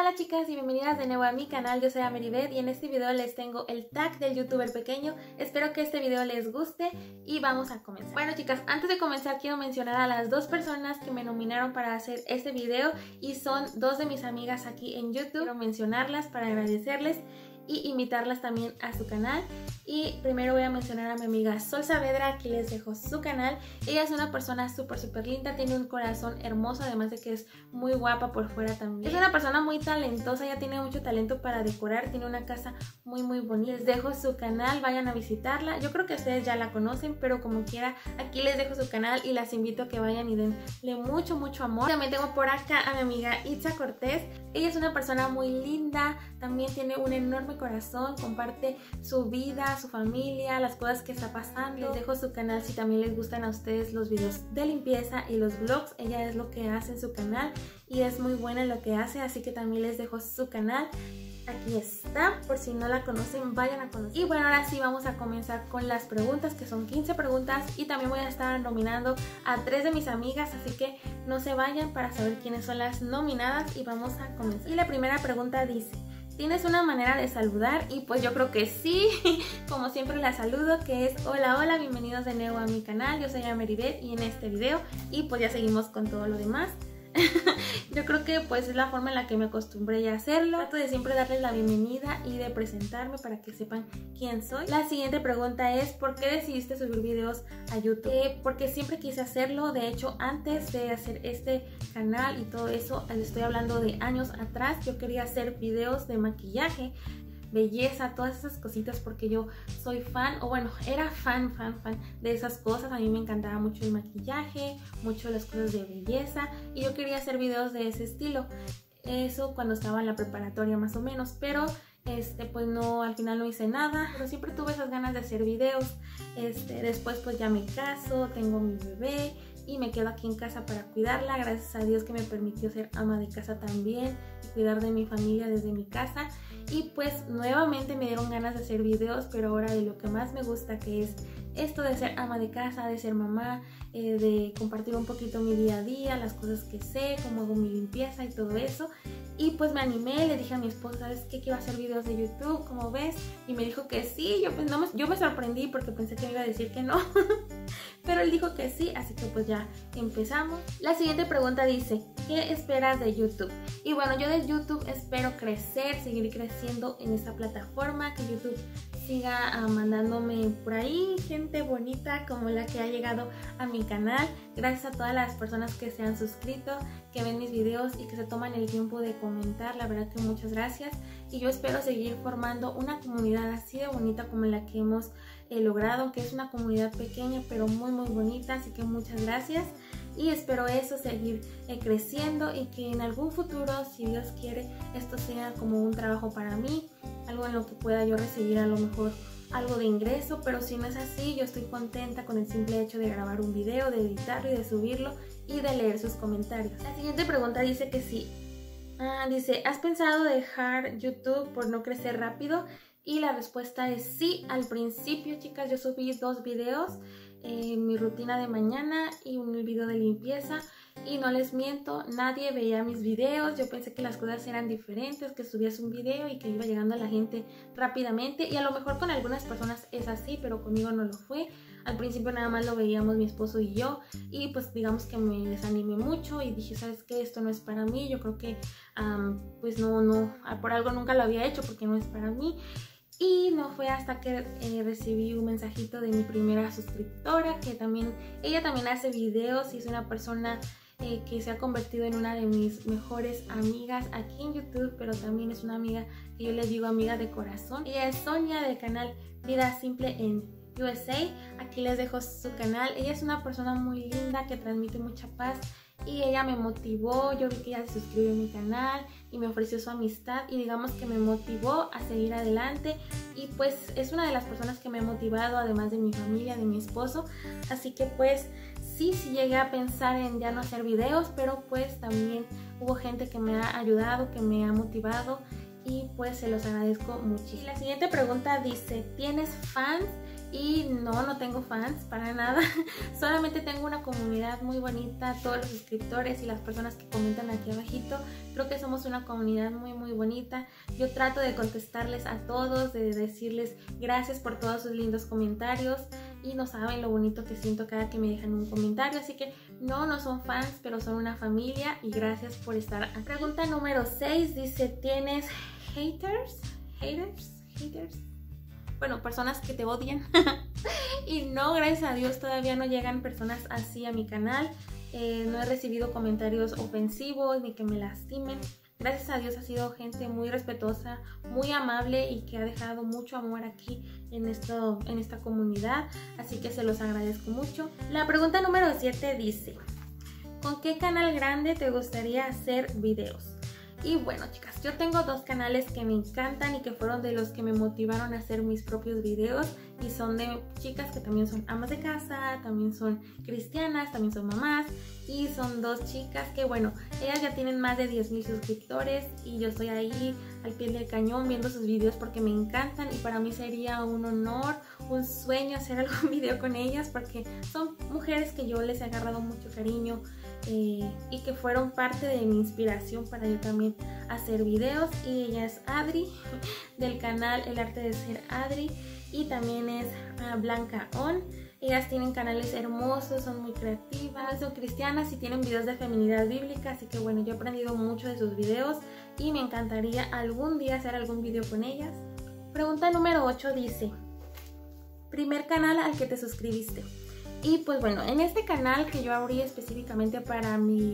Hola chicas y bienvenidas de nuevo a mi canal, yo soy Ameribeth y en este video les tengo el tag del youtuber pequeño. Espero que este video les guste y vamos a comenzar. Bueno chicas, antes de comenzar quiero mencionar a las dos personas que me nominaron para hacer este video y son dos de mis amigas aquí en YouTube. Quiero mencionarlas para agradecerles y invitarlas también a su canal. Y primero voy a mencionar a mi amiga Sol Saavedra, aquí les dejo su canal. Ella es una persona súper linda, tiene un corazón hermoso, además de que es muy guapa por fuera también. Es una persona muy talentosa, ella tiene mucho talento para decorar, tiene una casa muy bonita. Les dejo su canal, vayan a visitarla. Yo creo que ustedes ya la conocen, pero como quiera, aquí les dejo su canal y las invito a que vayan y denle mucho amor. También tengo por acá a mi amiga Itza Cortés. Ella es una persona muy linda, también tiene un enorme corazón, comparte su vida, su familia, las cosas que está pasando. Les dejo su canal si también les gustan a ustedes los videos de limpieza y los vlogs. Ella es lo que hace en su canal y es muy buena en lo que hace, así que también les dejo su canal. Aquí está, por si no la conocen, vayan a conocer. Y bueno, ahora sí vamos a comenzar con las preguntas, que son 15 preguntas, y también voy a estar nominando a 3 de mis amigas, así que no se vayan para saber quiénes son las nominadas y vamos a comenzar. Y la primera pregunta dice: ¿tienes una manera de saludar? Y pues yo creo que sí, como siempre la saludo, que es hola, bienvenidos de nuevo a mi canal, yo soy Ameribeth y en este video, y pues ya seguimos con todo lo demás. Yo creo que pues es la forma en la que me acostumbré ya a hacerlo. Trato de siempre darles la bienvenida y de presentarme para que sepan quién soy. La siguiente pregunta es: ¿por qué decidiste subir videos a YouTube? Porque siempre quise hacerlo. De hecho, antes de hacer este canal y todo eso, les estoy hablando de años atrás, yo quería hacer videos de maquillaje, belleza, todas esas cositas, porque yo soy fan, o bueno, era fan de esas cosas. A mí me encantaba mucho el maquillaje, mucho las cosas de belleza, y yo quería hacer videos de ese estilo. Eso cuando estaba en la preparatoria más o menos, pero pues no, al final no hice nada, pero siempre tuve esas ganas de hacer videos. Después pues ya me caso, tengo mi bebé y me quedo aquí en casa para cuidarla. Gracias a Dios que me permitió ser ama de casa también y cuidar de mi familia desde mi casa. Y pues nuevamente me dieron ganas de hacer videos, pero ahora de lo que más me gusta, que es esto de ser ama de casa, de ser mamá, de compartir un poquito mi día a día, las cosas que sé, cómo hago mi limpieza y todo eso. Y pues me animé, le dije a mi esposo: ¿sabes qué? Quiero hacer videos de YouTube, ¿cómo ves? Y me dijo que sí. Yo me sorprendí porque pensé que me iba a decir que no. Pero él dijo que sí, así que pues ya empezamos. La siguiente pregunta dice: ¿qué esperas de YouTube? Y bueno, yo de YouTube espero crecer, seguir creciendo en esta plataforma, que YouTube siga mandándome por ahí gente bonita como la que ha llegado a mi canal. Gracias a todas las personas que se han suscrito, que ven mis videos y que se toman el tiempo de comentar, la verdad que muchas gracias. Y yo espero seguir formando una comunidad así de bonita como la que hemos logrado, que es una comunidad pequeña pero muy bonita, así que muchas gracias. Y espero eso, seguir creciendo, y que en algún futuro, si Dios quiere, esto sea como un trabajo para mí, algo en lo que pueda yo recibir a lo mejor algo de ingreso. Pero si no es así, yo estoy contenta con el simple hecho de grabar un video, de editarlo y de subirlo y de leer sus comentarios. La siguiente pregunta dice que sí. Dice: ¿has pensado dejar YouTube por no crecer rápido? Y la respuesta es sí. Al principio, chicas, yo subí 2 videos, mi rutina de mañana y un video de limpieza, y no les miento, nadie veía mis videos. Yo pensé que las cosas eran diferentes, que subías un video y que iba llegando a la gente rápidamente, y a lo mejor con algunas personas es así, pero conmigo no lo fue. Al principio nada más lo veíamos mi esposo y yo, y pues digamos que me desanimé mucho y dije: ¿sabes qué? Esto no es para mí. Yo creo que pues no, por algo nunca lo había hecho, porque no es para mí. Y no fue hasta que recibí un mensajito de mi primera suscriptora, que ella también hace videos y es una persona que se ha convertido en una de mis mejores amigas aquí en YouTube, pero también es una amiga que yo le digo amiga de corazón. Ella es Sonia, del canal Vida Simple en USA. Aquí les dejo su canal. Ella es una persona muy linda que transmite mucha paz, y ella me motivó. Yo vi que ella se suscribió a mi canal y me ofreció su amistad, y digamos que me motivó a seguir adelante, y pues es una de las personas que me ha motivado, además de mi familia, de mi esposo. Así que pues sí llegué a pensar en ya no hacer videos, pero pues también hubo gente que me ha ayudado, que me ha motivado, y pues se los agradezco muchísimo. La siguiente pregunta dice: ¿tienes fans? Y no tengo fans para nada, solamente tengo una comunidad muy bonita, todos los suscriptores y las personas que comentan aquí abajito, creo que somos una comunidad muy bonita. Yo trato de contestarles a todos, de decirles gracias por todos sus lindos comentarios y no saben lo bonito que siento cada que me dejan un comentario, así que no son fans, pero son una familia y gracias por estar aquí. Pregunta número 6 dice, ¿tienes haters? Bueno, personas que te odian. Y no, gracias a Dios todavía no llegan personas así a mi canal. No he recibido comentarios ofensivos ni que me lastimen. Gracias a Dios ha sido gente muy respetuosa, muy amable y que ha dejado mucho amor aquí en esta comunidad. Así que se los agradezco mucho. La pregunta número 7 dice, ¿con qué canal grande te gustaría hacer videos? Y bueno, chicas, yo tengo dos canales que me encantan y que fueron de los que me motivaron a hacer mis propios videos, y son de chicas que también son amas de casa, también son cristianas, también son mamás, y son dos chicas que, bueno, ellas ya tienen más de 10,000 suscriptores y yo estoy ahí al pie del cañón viendo sus videos porque me encantan, y para mí sería un honor, un sueño hacer algún video con ellas porque son mujeres que yo les he agarrado mucho cariño. Y que fueron parte de mi inspiración para yo también hacer videos. Y ella es Adri, del canal El Arte de Ser Adri, y también es Blanca On. Ellas tienen canales hermosos, son muy creativas, son cristianas y tienen videos de feminidad bíblica, así que bueno, yo he aprendido mucho de sus videos y me encantaría algún día hacer algún video con ellas. Pregunta número 8 dice, primer canal al que te suscribiste. Y pues bueno, en este canal que yo abrí específicamente para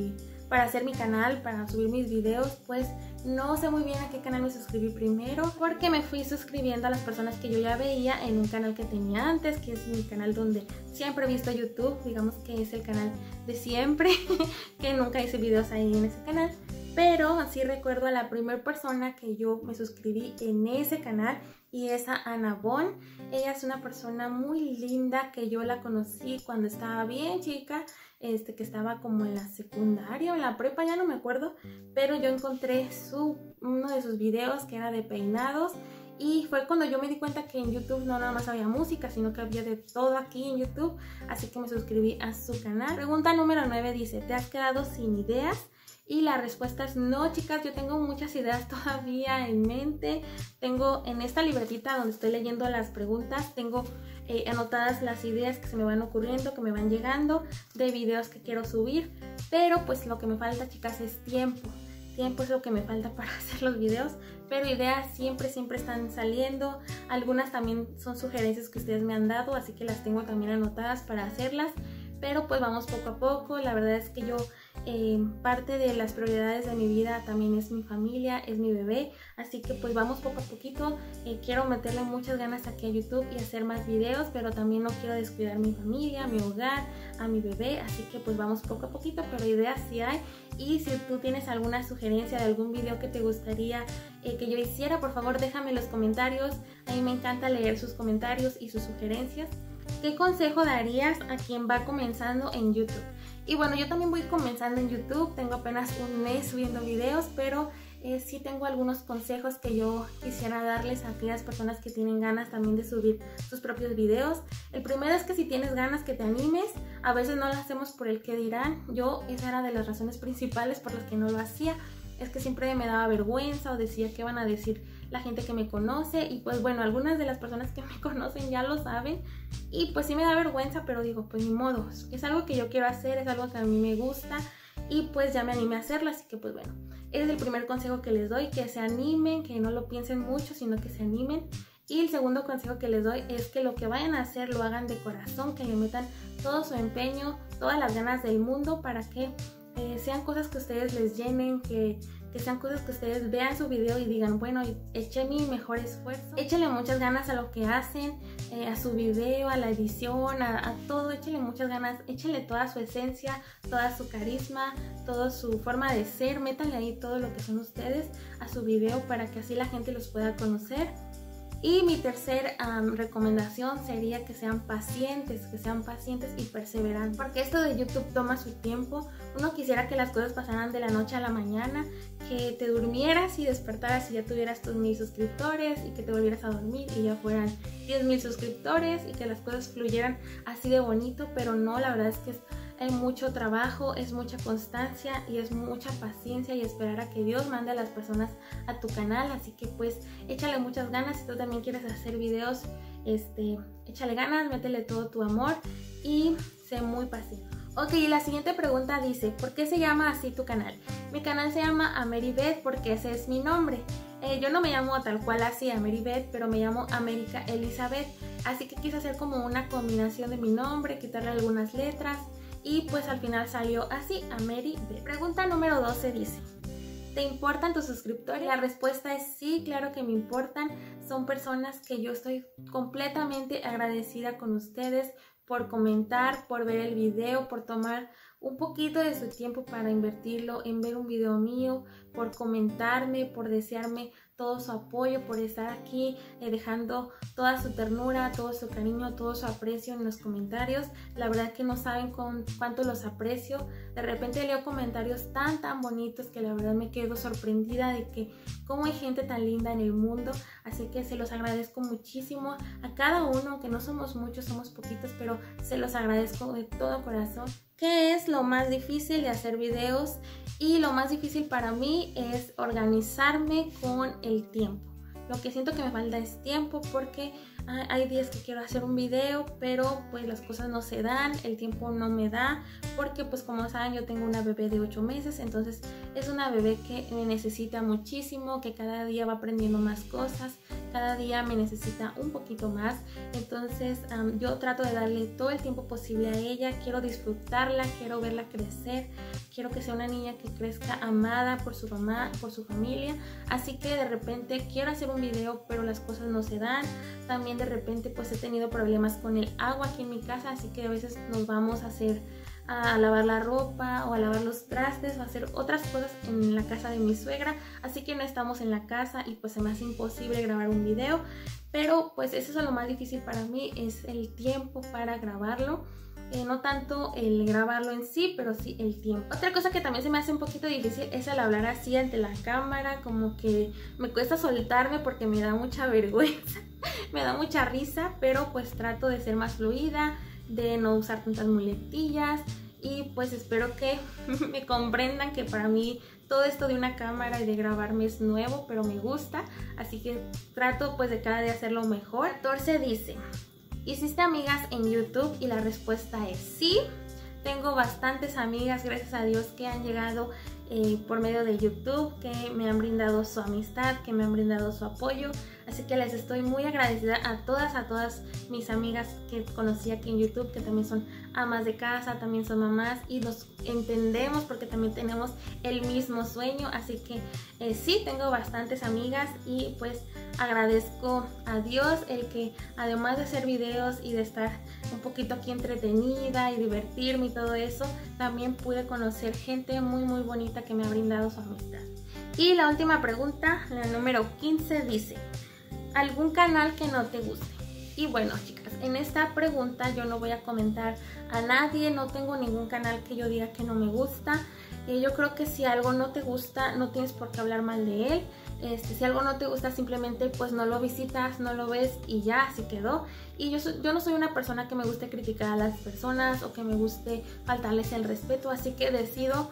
hacer mi canal, para subir mis videos, pues no sé muy bien a qué canal me suscribí primero, porque me fui suscribiendo a las personas que yo ya veía en un canal que tenía antes, que es mi canal donde siempre he visto YouTube, digamos que es el canal de siempre, que nunca hice videos ahí en ese canal. Pero así recuerdo a la primera persona que yo me suscribí en ese canal, y es a Ana Bon. Ella es una persona muy linda que yo la conocí cuando estaba bien chica, que estaba como en la secundaria o en la prepa, ya no me acuerdo, pero yo encontré uno de sus videos que era de peinados, y fue cuando yo me di cuenta que en YouTube no nada más había música, sino que había de todo aquí en YouTube, así que me suscribí a su canal. Pregunta número 9 dice, ¿te has quedado sin ideas? Y la respuesta es no, chicas, yo tengo muchas ideas todavía en mente. Tengo en esta libretita donde estoy leyendo las preguntas, tengo anotadas las ideas que se me van ocurriendo, que me van llegando, de videos que quiero subir. Pero pues lo que me falta, chicas, es tiempo. Tiempo es lo que me falta para hacer los videos, pero ideas siempre están saliendo. Algunas también son sugerencias que ustedes me han dado, así que las tengo también anotadas para hacerlas. Pero pues vamos poco a poco. La verdad es que yo parte de las prioridades de mi vida también es mi familia, es mi bebé, así que pues vamos poco a poquito. Quiero meterle muchas ganas aquí a YouTube y hacer más videos, pero también no quiero descuidar mi familia, mi hogar, a mi bebé, así que pues vamos poco a poquito, pero ideas sí hay. Y si tú tienes alguna sugerencia de algún video que te gustaría que yo hiciera, por favor déjame en los comentarios. A mí me encanta leer sus comentarios y sus sugerencias. ¿Qué consejo darías a quien va comenzando en YouTube? Y bueno, yo también voy comenzando en YouTube, tengo apenas un mes subiendo videos, pero sí tengo algunos consejos que yo quisiera darles a aquellas personas que tienen ganas también de subir sus propios videos. El primero es que si tienes ganas, que te animes. A veces no lo hacemos por el que dirán. Yo, esa era de las razones principales por las que no lo hacía. Es que siempre me daba vergüenza o decía qué van a decir la gente que me conoce, y pues bueno, algunas de las personas que me conocen ya lo saben, y pues sí me da vergüenza, pero digo, pues ni modo, es algo que yo quiero hacer, es algo que a mí me gusta, y pues ya me animé a hacerlo, así que pues bueno, ese es el primer consejo que les doy, que se animen, que no lo piensen mucho, sino que se animen. Y el segundo consejo que les doy es que lo que vayan a hacer lo hagan de corazón, que le metan todo su empeño, todas las ganas del mundo para que sean cosas que ustedes les llenen, que sean cosas que ustedes vean su video y digan, bueno, eché mi mejor esfuerzo. Échenle muchas ganas a lo que hacen, a su video, a la edición, a todo. Échenle muchas ganas, échenle toda su esencia, toda su carisma, toda su forma de ser. Métanle ahí todo lo que son ustedes a su video para que así la gente los pueda conocer. Y mi tercer recomendación sería que sean pacientes y perseverantes, porque esto de YouTube toma su tiempo. Uno quisiera que las cosas pasaran de la noche a la mañana, que te durmieras y despertaras y ya tuvieras tus 1000 suscriptores, y que te volvieras a dormir y ya fueran 10,000 suscriptores, y que las cosas fluyeran así de bonito, pero no, la verdad es que hay mucho trabajo, es mucha constancia y es mucha paciencia y esperar a que Dios mande a las personas a tu canal. Así que pues échale muchas ganas. Si tú también quieres hacer videos, échale ganas, métele todo tu amor y sé muy paciente. Ok, y la siguiente pregunta dice, ¿por qué se llama así tu canal? Mi canal se llama Ameribeth porque ese es mi nombre. Yo no me llamo tal cual así Ameribeth, pero me llamo América Elizabeth. Así que quise hacer como una combinación de mi nombre, quitarle algunas letras. Y pues al final salió así, Ameribeth. Pregunta número 12 dice, ¿te importan tus suscriptores? La respuesta es sí, claro que me importan. Son personas que yo estoy completamente agradecida con ustedes por comentar, por ver el video, por tomar un poquito de su tiempo para invertirlo en ver un video mío, por comentarme, por desearme todo su apoyo, por estar aquí dejando toda su ternura, todo su cariño, todo su aprecio en los comentarios. La verdad que no saben cuánto los aprecio. De repente leo comentarios tan bonitos que la verdad me quedo sorprendida de que cómo hay gente tan linda en el mundo. Así que se los agradezco muchísimo a cada uno, aunque no somos muchos, somos poquitos, pero se los agradezco de todo corazón. ¿Qué es lo más difícil de hacer videos? Y lo más difícil para mí es organizarme con el tiempo. Lo que siento que me falta es tiempo, porque hay días que quiero hacer un video, pero pues las cosas no se dan, el tiempo no me da, porque pues como saben yo tengo una bebé de 8 meses, entonces es una bebé que me necesita muchísimo, que cada día va aprendiendo más cosas, cada día me necesita un poquito más. Entonces yo trato de darle todo el tiempo posible a ella, quiero disfrutarla, quiero verla crecer, quiero que sea una niña que crezca amada por su mamá, por su familia. Así que de repente quiero hacer un video, pero las cosas no se dan. También de repente pues he tenido problemas con el agua aquí en mi casa, así que a veces nos vamos a lavar la ropa o a lavar los trastes o a hacer otras cosas en la casa de mi suegra, así que no estamos en la casa y pues se me hace imposible grabar un video. Pero pues eso es lo más difícil para mí, es el tiempo para grabarlo. No tanto el grabarlo en sí, pero sí el tiempo. Otra cosa que también se me hace un poquito difícil es el hablar así ante la cámara, como que me cuesta soltarme porque me da mucha vergüenza, me da mucha risa, pero pues trato de ser más fluida, de no usar tantas muletillas y pues espero que me comprendan que para mí todo esto de una cámara y de grabarme es nuevo, pero me gusta, así que trato pues de cada día hacerlo mejor. 14 dice, ¿hiciste amigas en YouTube? Y la respuesta es sí. Tengo bastantes amigas, gracias a Dios, que han llegado por medio de YouTube, que me han brindado su amistad, que me han brindado su apoyo. Así que les estoy muy agradecida a todas mis amigas que conocí aquí en YouTube, que también son amas de casa, también son mamás y nos entendemos porque también tenemos el mismo sueño. Así que sí, tengo bastantes amigas y pues agradezco a Dios el que además de hacer videos y de estar un poquito aquí entretenida y divertirme y todo eso, también pude conocer gente muy bonita que me ha brindado su amistad. Y la última pregunta, la número 15, dice, ¿algún canal que no te guste? Y bueno, chicas, en esta pregunta yo no voy a comentar a nadie, no tengo ningún canal que yo diga que no me gusta. Yo creo que si algo no te gusta, no tienes por qué hablar mal de él. Si algo no te gusta, simplemente pues no lo visitas, no lo ves y ya, así quedó. Y yo no soy una persona que me guste criticar a las personas o que me guste faltarles el respeto, así que decido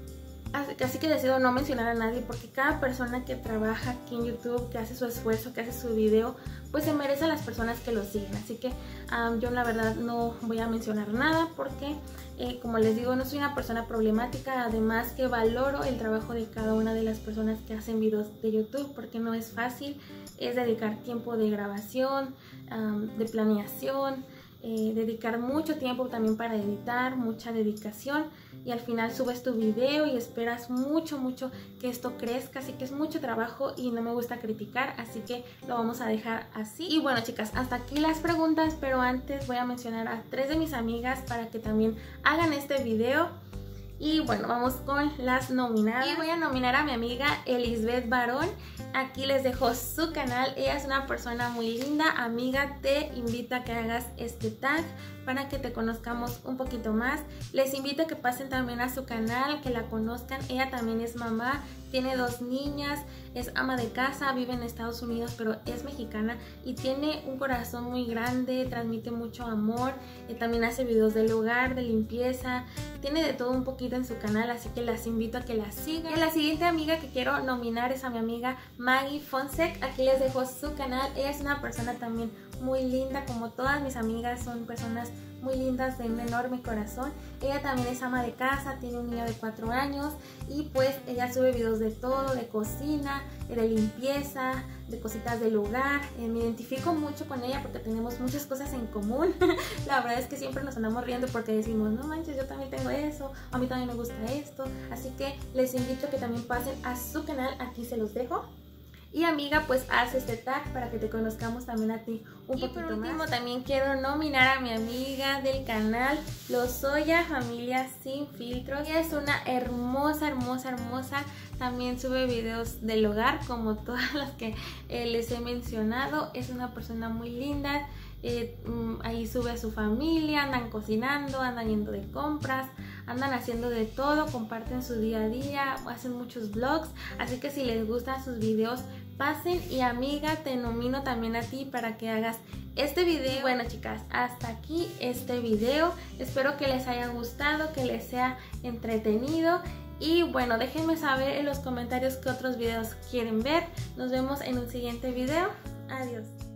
no mencionar a nadie, porque cada persona que trabaja aquí en YouTube, que hace su esfuerzo, que hace su video, pues se merece a las personas que lo siguen. Así que yo la verdad no voy a mencionar nada porque como les digo, no soy una persona problemática. Además que valoro el trabajo de cada una de las personas que hacen videos de YouTube, porque no es fácil, es dedicar tiempo de grabación, de planeación, dedicar mucho tiempo también para editar, mucha dedicación, y al final subes tu video y esperas mucho que esto crezca, así que es mucho trabajo y no me gusta criticar, así que lo vamos a dejar así. Y bueno, chicas, hasta aquí las preguntas, pero antes voy a mencionar a 3 de mis amigas para que también hagan este video. Y bueno, vamos con las nominadas. Y voy a nominar a mi amiga Elisbeth Barón. Aquí les dejo su canal. Ella es una persona muy linda. Amiga, te invito a que hagas este tag para que te conozcamos un poquito más. Les invito a que pasen también a su canal, que la conozcan. Ella también es mamá, tiene 2 niñas, es ama de casa, vive en Estados Unidos, pero es mexicana y tiene un corazón muy grande, transmite mucho amor. También hace videos del hogar, de limpieza, tiene de todo un poquito en su canal, así que las invito a que la sigan. Y la siguiente amiga que quiero nominar es a mi amiga Maggie Fonsek. Aquí les dejo su canal. Ella es una persona también muy linda, como todas mis amigas, son personas muy lindas de un enorme corazón. Ella también es ama de casa, tiene un niño de 4 años y pues ella sube videos de todo, de cocina, de limpieza, de cositas del hogar. Me identifico mucho con ella porque tenemos muchas cosas en común. La verdad es que siempre nos andamos riendo porque decimos, no manches, yo también tengo eso, a mí también me gusta esto. Así que les invito a que también pasen a su canal, aquí se los dejo. Y amiga, pues haz este tag para que te conozcamos también a ti un poquito más. Y por último también quiero nominar a mi amiga del canal Lozoya Familia Sin Filtros. Ella es una hermosa, hermosa, hermosa. También sube videos del hogar como todas las que les he mencionado. Es una persona muy linda. Ahí sube a su familia, andan cocinando, andan yendo de compras, andan haciendo de todo, comparten su día a día, hacen muchos vlogs, así que si les gustan sus videos, pasen. Y amiga, te nomino también a ti para que hagas este video. Bueno chicas, hasta aquí este video, espero que les haya gustado, que les sea entretenido. Y bueno, déjenme saber en los comentarios qué otros videos quieren ver. Nos vemos en un siguiente video. Adiós.